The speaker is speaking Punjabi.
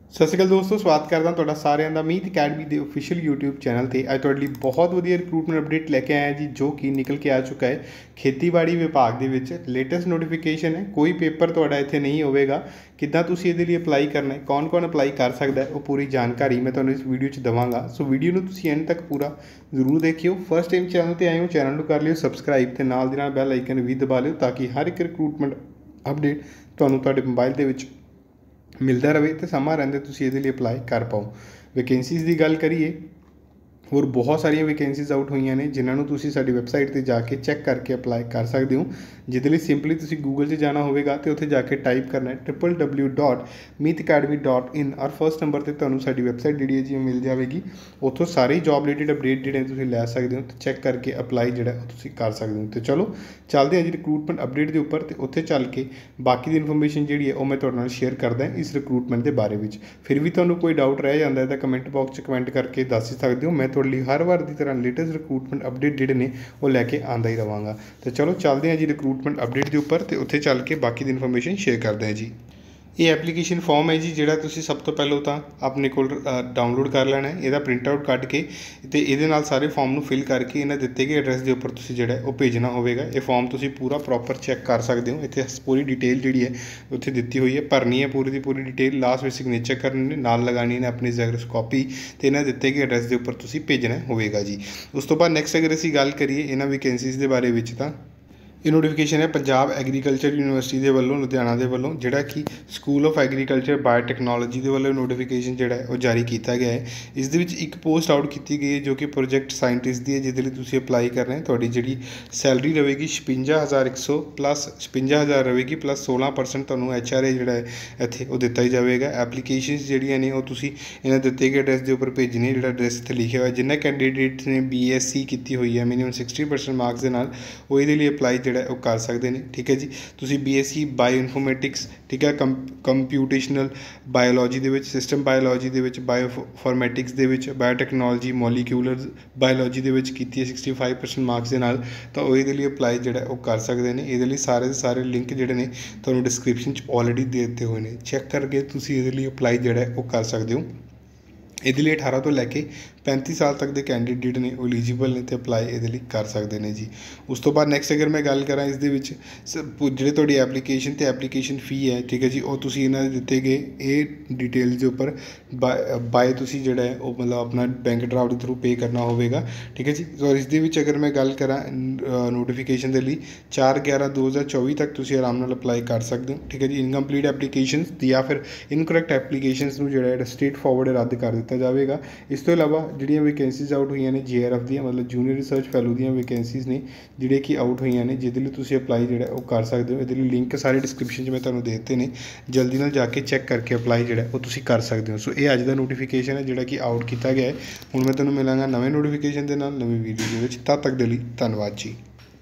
ਸਤਿ ਸ਼੍ਰੀ ਅਕਾਲ ਦੋਸਤੋ, ਸਵਾਗਤ ਕਰਦਾ ਤੁਹਾਡਾ ਸਾਰਿਆਂ ਦਾ ਮੀਤ ਅਕੈਡਮੀ ਦੇ ਅਫੀਸ਼ੀਅਲ YouTube ਚੈਨਲ ਤੇ। ਅੱਜ ਤੁਹਾਡੇ ਲਈ ਬਹੁਤ ਵਧੀਆ ਰਿਕਰੂਟਮੈਂਟ ਅਪਡੇਟ ਲੈ ਕੇ ਆਇਆ ਜੀ, ਜੋ ਕਿ ਨਿਕਲ ਕੇ ਆ ਚੁੱਕਾ ਹੈ ਖੇਤੀਬਾੜੀ ਵਿਭਾਗ ਦੇ ਵਿੱਚ। ਲੇਟੈਸਟ ਨੋਟੀਫਿਕੇਸ਼ਨ ਹੈ, ਕੋਈ ਪੇਪਰ ਤੁਹਾਡਾ ਇੱਥੇ ਨਹੀਂ ਹੋਵੇਗਾ। ਕਿੱਦਾਂ ਤੁਸੀਂ ਇਹਦੇ ਲਈ ਅਪਲਾਈ ਕਰਨਾ ਹੈ, ਕੌਣ ਅਪਲਾਈ ਕਰ ਸਕਦਾ ਹੈ, ਉਹ ਪੂਰੀ ਜਾਣਕਾਰੀ ਮੈਂ ਤੁਹਾਨੂੰ ਇਸ ਵੀਡੀਓ 'ਚ ਦੇਵਾਂਗਾ। ਸੋ ਵੀਡੀਓ ਨੂੰ ਤੁਸੀਂ ਐਂਡ ਤੱਕ ਪੂਰਾ ਜ਼ਰੂਰ ਦੇਖਿਓ। ਫਸਟ ਟਾਈਮ ਚੈਨਲ ਤੇ ਆਏ ਹੋ, ਚੈਨਲ ਨੂੰ ਕਰ ਲਿਓ ਸਬਸਕ੍ਰਾਈਬ ਤੇ ਨਾਲ ਦੀ ਨਾਲ ਬੈਲ ਆਈਕਨ ਵੀ ਦਬਾ ਲਿਓ, ਤਾਂ ਕਿ ਹਰ ਇੱਕ ਰਿਕਰੂਟਮੈਂਟ ਅਪਡੇਟ ਤੁਹਾਨੂੰ ਤੁਹਾਡੇ ਮੋਬਾਈਲ ਦੇ ਵਿੱਚ ਮਿਲਦਾ ਰਹੇ ਤੇ ਸਮਾਂ ਰਹਿੰਦੇ ਤੁਸੀਂ ਇਹਦੇ ਲਈ ਅਪਲਾਈ ਕਰ ਪਾਓ। ਵੈਕੈਂਸੀਜ਼ ਦੀ ਗੱਲ ਕਰੀਏ, ਹੋਰ ਬਹੁਤ ਸਾਰੀਆਂ ਵੈਕੈਂਸੀਜ਼ ਆਊਟ ਹੋਈਆਂ ਨੇ, ਜਿਨ੍ਹਾਂ ਨੂੰ ਤੁਸੀਂ ਸਾਡੀ ਵੈਬਸਾਈਟ 'ਤੇ ਜਾ ਕੇ ਚੈੱਕ ਕਰਕੇ ਅਪਲਾਈ ਕਰ ਸਕਦੇ ਹੋ। ਜਿਹਦੇ ਲਈ ਸਿੰਪਲੀ ਤੁਸੀਂ ਗੂਗਲ 'ਚ ਜਾਣਾ ਹੋਵੇਗਾ ਅਤੇ ਉੱਥੇ ਜਾ ਕੇ ਟਾਈਪ ਕਰਨਾ ਹੈ www.meetacademy.in ਔਰ ਫਸਟ ਨੰਬਰ 'ਤੇ ਤੁਹਾਨੂੰ ਸਾਡੀ ਵੈਬਸਾਈਟ ਜਿਹੜੀ ਹੈ ਜੀ ਮਿਲ ਜਾਵੇਗੀ। ਉੱਥੋਂ ਸਾਰੇ ਜੋਬ ਰਿਲੇਟਡ ਅਪਡੇਟ ਜਿਹੜੇ ਤੁਸੀਂ ਲੈ ਸਕਦੇ ਹੋ ਅਤੇ ਚੈੱਕ ਕਰਕੇ ਅਪਲਾਈ ਜਿਹੜਾ ਉਹ ਤੁਸੀਂ ਕਰ ਸਕਦੇ ਹੋ। ਅਤੇ ਚਲੋ ਚੱਲਦੇ ਹਾਂ ਜੀ ਰਿਕਰੂਟਮੈਂਟ ਅਪਡੇਟ ਦੇ ਉੱਪਰ, ਅਤੇ ਉੱਥੇ ਚੱਲ ਕੇ ਬਾਕੀ ਦੀ ਇਨਫੋਰਮੇਸ਼ਨ ਜਿਹੜੀ ਹੈ ਉਹ ਮੈਂ ਤੁਹਾਡੇ ਨਾਲ ਸ਼ੇਅਰ ਕਰਦਾ ਇਸ ਰਿਕਰੂਟਮੈਂਟ ਦੇ ਬਾਰੇ ਵਿੱਚ। ਫਿਰ ਵੀ ਤੁਹਾਨੂੰ ਕੋਈ ਡਾਊਟ ਰਹਿ ਜਾਂਦਾ ਹੈ ਤਾਂ ਕਮੈਂਟ ਬਾਕਸ 'ਚ ਕਮੈਂਟ ਕਰਕੇ ਦੱਸ ਹੀ ਸਕਦੇ ਹੋ। ਮੈਂ ਤੁਹਾਡੇ ਲਈ ਹਰ ਵਾਰ ਦੀ ਤਰ੍ਹਾਂ ਲੇਟੈਸਟ ਰਿਕਰੂਟਮੈਂਟ ਅਪਡੇਟ ਜਿਹੜੇ ਨੇ ਉਹ ਲੈ ਕੇ ਆਉਂਦਾ ਹੀ ਰਹਾਂਗਾ। ਤਾਂ ਚਲੋ ਚੱਲਦੇ ਹਾਂ ਜੀ ਰਿਕਰੂਟਮੈਂਟ ਅਪਡੇਟ ਦੇ ਉੱਪਰ, ਅਤੇ ਉੱਥੇ ਚੱਲ ਕੇ ਬਾਕੀ ਦੀ ਇਨਫੋਰਮੇਸ਼ਨ ਸ਼ੇਅਰ ਕਰਦੇ ਹਾਂ ਜੀ। ਇਹ ਐਪਲੀਕੇਸ਼ਨ ਫਾਰਮ ਹੈ ਜੀ, ਜਿਹੜਾ ਤੁਸੀਂ ਸਭ ਤੋਂ ਪਹਿਲਾਂ ਤਾਂ ਆਪਣੇ ਕੋਲ ਡਾਊਨਲੋਡ ਕਰ ਲੈਣਾ ਹੈ। ਇਹਦਾ ਪ੍ਰਿੰਟ ਆਊਟ ਕੱਢ ਕੇ ਅਤੇ ਇਹਦੇ ਨਾਲ ਸਾਰੇ ਫਾਰਮ ਨੂੰ ਫਿਲ ਕਰਕੇ ਇਹਨਾਂ ਦਿੱਤੇ ਗਏ ਐਡਰੈਸ ਦੇ ਉੱਪਰ ਤੁਸੀਂ ਜਿਹੜਾ ਉਹ ਭੇਜਣਾ ਹੋਵੇਗਾ। ਇਹ ਫਾਰਮ ਤੁਸੀਂ ਪੂਰਾ ਪ੍ਰੋਪਰ ਚੈੱਕ ਕਰ ਸਕਦੇ ਹੋ। ਇੱਥੇ ਪੂਰੀ ਡਿਟੇਲ ਜਿਹੜੀ ਹੈ ਉੱਥੇ ਦਿੱਤੀ ਹੋਈ ਹੈ, ਭਰਨੀ ਹੈ ਪੂਰੀ ਦੀ ਪੂਰੀ ਡਿਟੇਲ। ਲਾਸਟ ਵਿੱਚ ਸਿਗਨੇਚਰ ਕਰਨੇ ਨੇ, ਨਾਲ ਲਗਾਉਣੀ ਨੇ ਆਪਣੀ ਜ਼ੈਰੋਕਸ ਕਾਪੀ, ਅਤੇ ਇਹਨਾਂ ਦਿੱਤੇ ਗਏ ਐਡਰੈਸ ਦੇ ਉੱਪਰ ਤੁਸੀਂ ਭੇਜਣਾ ਹੋਵੇਗਾ ਜੀ। ਉਸ ਤੋਂ ਬਾਅਦ ਨੈਕਸਟ ਅਗਰ ਅਸੀਂ ਗੱਲ ਕਰੀਏ ਇਹਨਾਂ ਵੈਕੈਂਸੀਜ਼ ਦੇ ਬਾਰੇ ਵਿੱਚ, ਤਾਂ ਇਹ ਨੋਟੀਫਿਕੇਸ਼ਨ ਹੈ ਪੰਜਾਬ ਐਗਰੀਕਲਚਰ ਯੂਨੀਵਰਸਿਟੀ ਦੇ ਵੱਲੋਂ, ਲੁਧਿਆਣਾ ਦੇ ਵੱਲੋਂ, ਜਿਹੜਾ ਕਿ ਸਕੂਲ ਆਫ ਐਗਰੀਕਲਚਰ ਬਾਇਓਟੈਕਨੋਲੋਜੀ ਦੇ ਵੱਲੋਂ ਨੋਟੀਫਿਕੇਸ਼ਨ ਜਿਹੜਾ ਹੈ ਉਹ ਜਾਰੀ ਕੀਤਾ ਗਿਆ ਹੈ। ਇਸ ਦੇ ਵਿੱਚ ਇੱਕ ਪੋਸਟ ਆਊਟ ਕੀਤੀ ਗਈ ਹੈ ਜੋ ਕਿ ਪ੍ਰੋਜੈਕਟ ਸਾਇੰਟਿਸਟ ਦੀ ਹੈ, ਜਿਹਦੇ ਲਈ ਤੁਸੀਂ ਅਪਲਾਈ ਕਰਨਾ ਹੈ। ਤੁਹਾਡੀ ਜਿਹੜੀ ਸੈਲਰੀ ਰਹੇਗੀ 56,100 ਪਲੱਸ 56,000 ਰਹੇਗੀ, ਪਲੱਸ 16% ਤੁਹਾਨੂੰ HRA ਜਿਹੜਾ ਹੈ ਇੱਥੇ ਉਹ ਦਿੱਤਾ ਹੀ ਜਾਵੇਗਾ। ਐਪਲੀਕੇਸ਼ਨਸ ਜਿਹੜੀਆਂ ਨੇ ਉਹ ਤੁਸੀਂ ਇਹਨਾਂ ਦਿੱਤੇ ਗਏ ਐਡਰੈਸ ਦੇ ਉੱਪਰ ਭੇਜਣੀ ਹੈ, ਜਿਹੜਾ ਐਡਰੈਸ ਇੱਥੇ ਲਿਖਿਆ ਹੋਇਆ। ਜਿਨ੍ਹਾਂ ਕੈਂਡੀਡੇਟਸ ਨੇ BSc ਕੀਤੀ ਹੋਈ ਹੈ ਮਿਨੀਮਮ 60% ਮਾਰਕਸ ਦੇ ਨਾਲ, ਉਹ ਇਹਦੇ ਲਈ ਅਪਲਾਈ ਜਿਹੜਾ ਉਹ ਕਰ ਸਕਦੇ ਨੇ। ਠੀਕ ਹੈ ਜੀ, ਤੁਸੀਂ BSc ਬਾਇਓ ਇਨਫੋਰਮੈਟਿਕਸ, ਠੀਕ ਹੈ, ਕੰਪਿਊਟੇਸ਼ਨਲ ਬਾਇਓਲੋਜੀ ਦੇ ਵਿੱਚ, ਸਿਸਟਮ ਬਾਇਓਲੋਜੀ ਦੇ ਵਿੱਚ, ਬਾਇਓ ਫਾਰਮੈਟਿਕਸ ਦੇ ਵਿੱਚ, ਬਾਇਓਟੈਕਨੋਲੋਜੀ, ਮੋਲੀਕਿਊਲਰ ਬਾਇਓਲੋਜੀ ਦੇ ਵਿੱਚ ਕੀਤੀ ਹੈ 65% ਮਾਰਕਸ ਦੇ ਨਾਲ, ਤਾਂ ਉਹ ਇਹਦੇ ਲਈ ਅਪਲਾਈ ਜਿਹੜਾ ਉਹ ਕਰ ਸਕਦੇ ਨੇ। ਇਹਦੇ ਲਈ ਸਾਰੇ ਦੇ ਸਾਰੇ ਲਿੰਕ ਜਿਹੜੇ ਨੇ ਤੁਹਾਨੂੰ ਡਿਸਕ੍ਰਿਪਸ਼ਨ 'ਚ ਆਲਰੇਡੀ ਦੇ ਦਿੱਤੇ ਹੋਏ ਨੇ, ਚੈੱਕ ਕਰਕੇ ਤੁਸੀਂ ਇਹਦੇ ਲਈ ਅਪਲਾਈ ਜਿਹੜਾ ਉਹ ਕਰ ਸਕਦੇ ਹੋ। ਇਹਦੇ ਲਈ 18 ਤੋਂ ਲੈ ਕੇ 35 ਸਾਲ ਤੱਕ ਦੇ ਕੈਂਡੀਡੇਟ ਨੇ ਉਹ ਐਲੀਜੀਬਲ ਨੇ ਅਤੇ ਅਪਲਾਈ ਇਹਦੇ ਲਈ ਕਰ ਸਕਦੇ ਨੇ ਜੀ। ਉਸ ਤੋਂ ਬਾਅਦ ਨੈਕਸਟ ਅਗਰ ਮੈਂ ਗੱਲ ਕਰਾਂ ਇਸ ਦੇ ਵਿੱਚ, ਜਿਹੜੇ ਤੁਹਾਡੀ ਐਪਲੀਕੇਸ਼ਨ ਅਤੇ ਐਪਲੀਕੇਸ਼ਨ ਫੀ ਹੈ, ਠੀਕ ਹੈ ਜੀ, ਉਹ ਤੁਸੀਂ ਇਹਨਾਂ ਦੇ ਦਿੱਤੇ ਗਏ ਇਹ ਡਿਟੇਲਸ ਦੇ ਉੱਪਰ ਬਾਏ ਤੁਸੀਂ ਜਿਹੜਾ ਹੈ ਉਹ ਮਤਲਬ ਆਪਣਾ ਬੈਂਕ ਡਰਾਫਟ ਦੇ ਥਰੂ ਪੇ ਕਰਨਾ ਹੋਵੇਗਾ। ਠੀਕ ਹੈ ਜੀ। ਔਰ ਇਸ ਦੇ ਵਿੱਚ ਅਗਰ ਮੈਂ ਗੱਲ ਕਰਾਂ ਨੋਟੀਫਿਕੇਸ਼ਨ ਦੇ ਲਈ 4/11/2024 ਤੱਕ ਤੁਸੀਂ ਆਰਾਮ ਨਾਲ ਅਪਲਾਈ ਕਰ ਸਕਦੇ ਹੋ। ਠੀਕ ਹੈ ਜੀ। ਇਨਕੰਪਲੀਟ ਐਪਲੀਕੇਸ਼ਨਸ ਜਾਂ ਫਿਰ ਇਨਕਰੈਕਟ ਐਪਲੀਕੇਸ਼ਨਸ ਨੂੰ ਜਿਹੜਾ ਸਟ੍ਰੇਟ ਫਾਰਵਰਡ ਰੱਦ ਕਰ ਦਿੱਤਾ ਜਾਵੇਗਾ। ਇਸ ਤੋਂ ਇਲਾਵਾ ਜਿਹੜੀਆਂ ਵੈਕੈਂਸੀਜ਼ ਆਊਟ ਹੋਈਆਂ ਨੇ JRF ਦੀਆਂ, ਮਤਲਬ ਜੂਨੀਅਰ ਰਿਸਰਚ ਫੈਲੋ ਦੀਆਂ ਵੈਕੈਂਸੀਜ਼ ਨੇ ਜਿਹੜੇ ਕਿ ਆਊਟ ਹੋਈਆਂ ਨੇ, ਜਿਹਦੇ ਲਈ ਤੁਸੀਂ ਅਪਲਾਈ ਜਿਹੜਾ ਉਹ ਕਰ ਸਕਦੇ ਹੋ। ਇਹਦੇ ਲਈ ਲਿੰਕ ਸਾਰੇ ਡਿਸਕ੍ਰਿਪਸ਼ਨ 'ਚ ਮੈਂ ਤੁਹਾਨੂੰ ਦੇ ਦਿੱਤੇ ਨੇ, ਜਲਦੀ ਨਾਲ ਜਾ ਕੇ ਚੈੱਕ ਕਰਕੇ ਅਪਲਾਈ ਜਿਹੜਾ ਉਹ ਤੁਸੀਂ ਕਰ ਸਕਦੇ ਹੋ। ਸੋ ਇਹ ਅੱਜ ਦਾ ਨੋਟੀਫਿਕੇਸ਼ਨ ਹੈ ਜਿਹੜਾ ਕਿ ਆਊਟ ਕੀਤਾ ਗਿਆ ਹੈ। ਹੁਣ ਮੈਂ ਤੁਹਾਨੂੰ ਮਿਲਾਂਗਾ ਨਵੇਂ ਨੋਟੀਫਿਕੇਸ਼ਨ ਦੇ ਨਾਲ ਨਵੀਂ ਵੀਡੀਓ ਦੇ ਵਿੱਚ। ਤਦ ਤੱਕ ਦੇ ਲਈ ਧੰਨਵਾਦ ਜੀ।